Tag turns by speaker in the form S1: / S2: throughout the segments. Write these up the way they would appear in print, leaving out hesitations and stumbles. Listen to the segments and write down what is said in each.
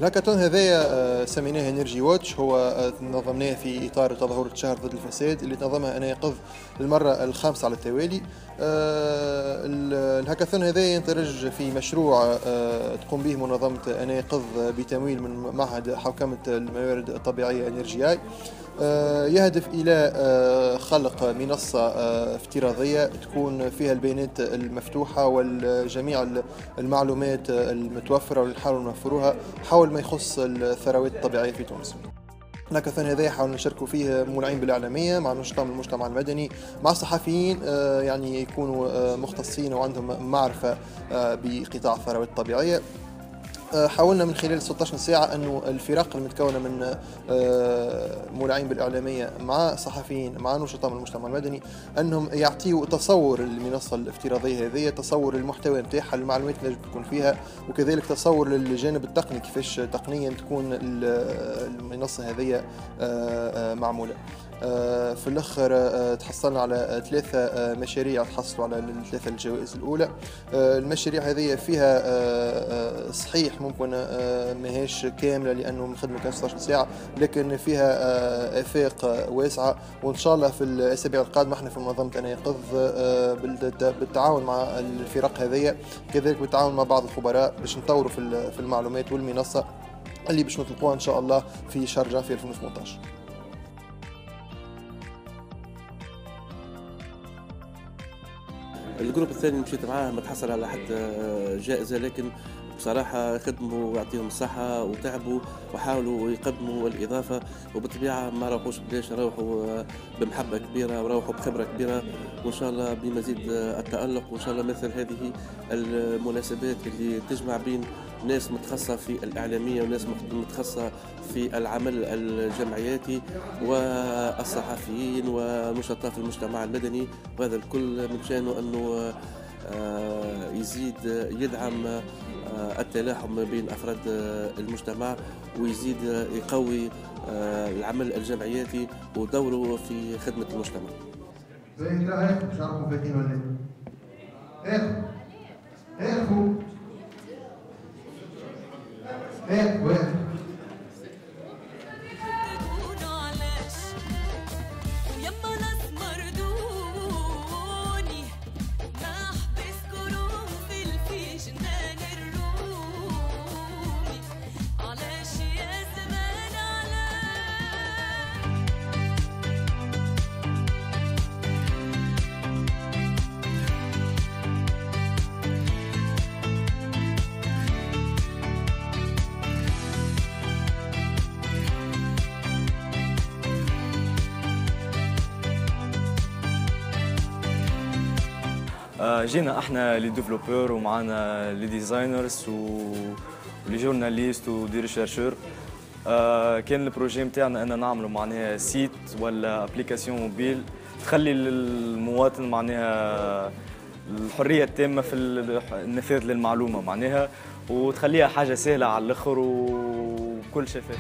S1: الهاكاثون هذايا سميناه انرجي واتش. هو نظمناه في اطار تظاهره الشهر ضد الفساد اللي تنظمها اناقض للمره الخامسه على التوالي. الهاكاثون هذايا يندرج في مشروع تقوم به منظمه اناقض بتمويل من معهد حوكمه الموارد الطبيعيه انرجياي. يهدف إلى خلق منصة افتراضية تكون فيها البيانات المفتوحة وجميع المعلومات المتوفرة واللي نحاول نوفروها حول ما يخص الثروات الطبيعية في تونس. الهاكاثون هذا حاولنا نشاركوا فيه مولعين بالإعلامية مع نشطاء من المجتمع المدني مع صحفيين يعني يكونوا مختصين وعندهم معرفة بقطاع الثروات الطبيعية. حاولنا من خلال 16 ساعة أنه الفرق المتكونة من مولعين بالإعلامية مع صحفيين مع نشطاء من المجتمع المدني أنهم يعطيوا تصور المنصة الافتراضية هذه، تصور المحتوى نتاعها، المعلومات اللي تكون فيها، وكذلك تصور للجانب التقني كيفاش تقنيا تكون المنصة هذه معمولة. في الأخر تحصلنا على 3 مشاريع تحصلوا على ال3 الجوائز الأولى. المشاريع هذه فيها صحيح ممكن ماهيش كاملة لأنه من خدمة كان 16 ساعة، لكن فيها آفاق واسعة، وإن شاء الله في الأسابيع القادمة احنا في منظمة اناقض بالتعاون مع الفرق هذه كذلك بالتعاون مع بعض الخبراء باش نطوروا في المعلومات والمنصة اللي باش نطلقوها إن شاء الله في شهر جانفي 2018.
S2: الجروب الثاني مشيت معاه ما تحصل على حتى جائزة، لكن بصراحة خدموا ويعطيهم الصحة وتعبوا وحاولوا يقدموا الإضافة، وبالطبيعة ما روحوش بلاش، روحوا بمحبة كبيرة وروحوا بخبرة كبيرة، وإن شاء الله بمزيد التألق. وإن شاء الله مثل هذه المناسبات اللي تجمع بين ناس متخصصة في الإعلامية وناس متخصصة في العمل الجمعياتي والصحفيين ونشطاء في المجتمع المدني، وهذا الكل من شأنه أنه يزيد يدعم التلاحم بين أفراد المجتمع ويزيد يقوي العمل الجمعياتي ودوره في خدمة المجتمع.
S3: جينا احنا لي ديفلوبور ومعنا لي ديزاينرز ولي جورناليست ودي ريشيرشور. كان البروجي نتاعنا ان نعملوا معناها سيت ولا ابليكاسيون موبيل تخلي للمواطن معناها الحريه التامه في النفاذ للمعلومه معناها، وتخليها حاجه سهله على الاخر وكل شفاف.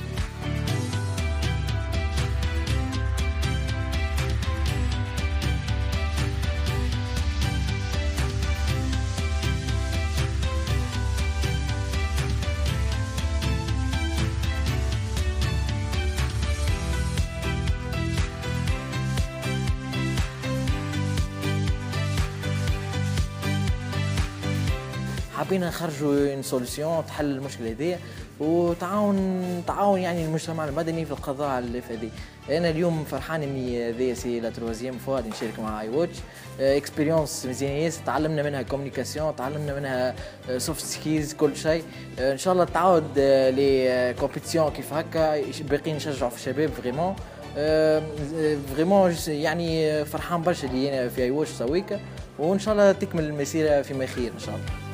S4: حبينا نخرجوا سوليسيون تحل المشكله هذه وتعاون يعني المجتمع المدني في القضاء على الافادي. انا اليوم فرحان اني هذه سي لا تروازيام فوا اللي نشارك مع اي واتش. اكسبيريونس مزيانه ياسر، تعلمنا منها كوميونيكاسيون، تعلمنا منها سوفت سكيلز، كل شيء. ان شاء الله تعاود لي كومبيتيسيون كيف هكا باقيين نشجعوا في الشباب فريمون. فريمون يعني فرحان برشا اللي انا في اي واتش سويك، وان شاء الله تكمل المسيره فيما خير ان شاء الله.